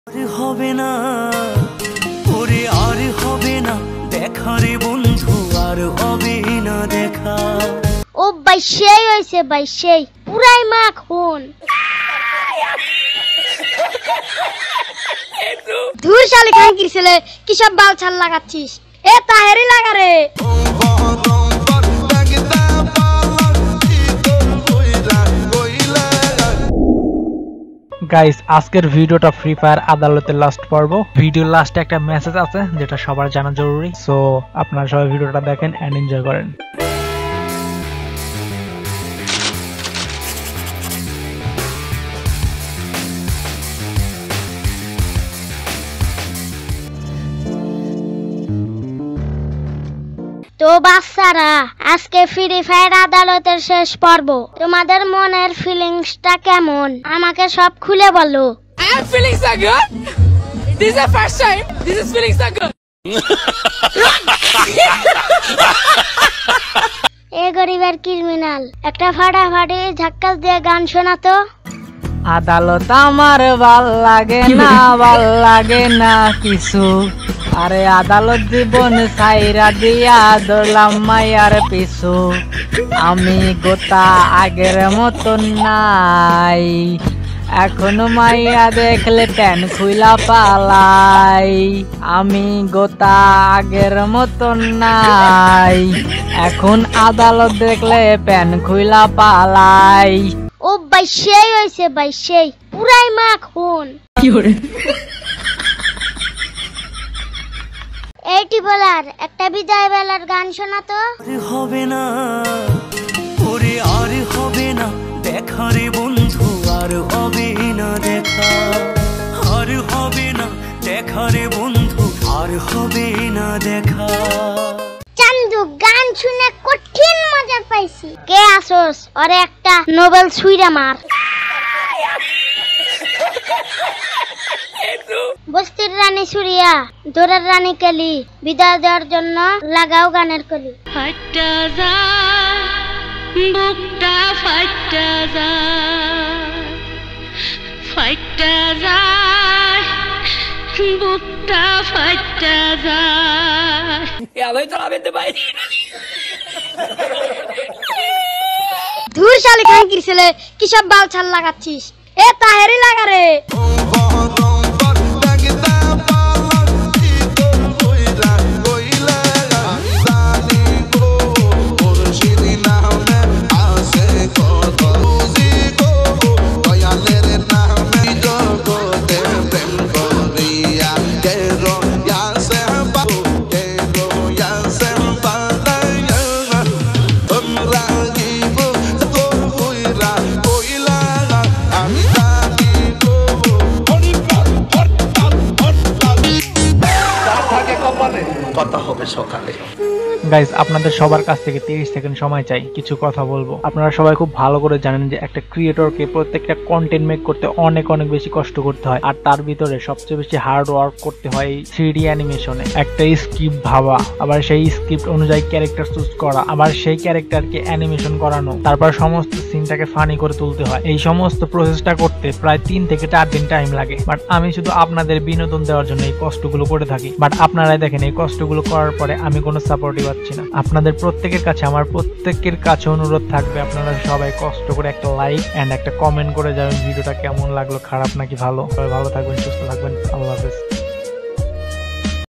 হবে না ওরে আর হবে না দেখা রে বন্ধু আর হবে না দেখা। ও ভাই সেই হইছে ভাই সেই পুরাই মাখন। ধুর শালি খাঙ্কির ছেলে কি সব বাল ছাল লাগাচ্ছিস? এ তাহেরি লাগা রে। গাইস আজকের ভিডিওটা ফ্রি ফায়ার আদালতের লাস্ট পর্ব। ভিডিওর লাস্টে একটা মেসেজ আছে যেটা সবার জানা জরুরি, সো আপনারা সবাই ভিডিওটা দেখেন এন্ড এনজয় করেন। তো বাচ্চারা, আজকে ফ্রি ফায়ার আদালতের শেষ পর্ব। তোমাদের মনের ফিলিংসটা কেমন আমাকে সব খুলে বলো। I am feeling so good. This is the first time. This is feeling so good. এ গরিবের ক্রিমিনাল, একটা ফাটাফাটি ঝাক্কাস দিয়ে গান শোনাতো। আদালত আমার ভাল লাগে না কিছু, আরে আদালত জীবন সাইরা দিয়া দৌড়লাম মায়ার পিছু। আমি গোটা আগের মতন নাই, এখন মাইয়া দেখলে প্যান খুইলা পালাই। আমি গোটা আগের মতন নাই, এখন আদালত দেখলে প্যান খুইলা পালাই। ও ভাই সেই হইছে ভাই সেই পুরাই মাখন। এইটি বলার একটা বিদায় বেলার গান শোনাতো। হবে না ওরে আর হবে না দেখা রে বন্ধু আর হবে না দেখা। আর হবে না দেখা রে বন্ধু আর হবে না দেখা। চান্দু গান শুনে কঠিন মজা পাইছি। কে আসোস ওরে একটা নোবেল ছুঁইরা মার। বস্তির রানী সুরিয়া, দোরের রানী কালি, বিদায় দেওয়ার জন্য লাগাও গানের কলি। ফাটা যায় বুকটা, ফাটা যায়, ফাটা যায় বুকটা, ফাটা যায়। Ela entra lá dentro vai. ধুর শালি খাঙ্কির ছেলে কি সব বাল ছাল লাগাচ্ছিস? এ তাহেরি লাগা রে। কথা হবে সকালে। গাইস আপনাদের সবার কাছ থেকে 30 সেকেন্ড সময় চাই, কিছু কথা বলবো। আপনারা সবাই খুব ভালো করে জানেন যে একটা ক্রিয়েটরকে প্রত্যেকটা কন্টেন্ট মেক করতে অনেক বেশি কষ্ট করতে হয়, আর তার ভিতরে সবচেয়ে বেশি হার্ড ওয়ার্ক করতে হয় এই 3D অ্যানিমেশনে। একটা স্ক্রিপ্ট ভাবা, আবার সেই স্ক্রিপ্ট অনুযায়ী ক্যারেক্টার চুজ করা, আবার সেই ক্যারেক্টারকে অ্যানিমেশন করানো, তারপর সমস্ত সিনটাকে ফানি করে তুলতে হয়। এই সমস্ত প্রসেসটা করতে প্রায় 3 থেকে 4 দিন টাইম লাগে। বাট আমি শুধু আপনাদের বিনোদন দেওয়ার জন্য এই কষ্টগুলো করে থাকি। বাট আপনারাই দেখেন এই কষ্টগুলো করার পরে আমি কোনো সাপোর্টই পাচ্ছি না। আপনাদের প্রত্যেকের কাছে আমার প্রত্যেকের কাছে অনুরোধ থাকবে, আপনারা সবাই কষ্ট করে একটা লাইক এন্ড একটা কমেন্ট করে যাবেন ভিডিওটা কেমন লাগলো, খারাপ নাকি ভালো। সবাই ভালো থাকবেন, সুস্থ থাকবেন, আল্লাহ হাফেজ।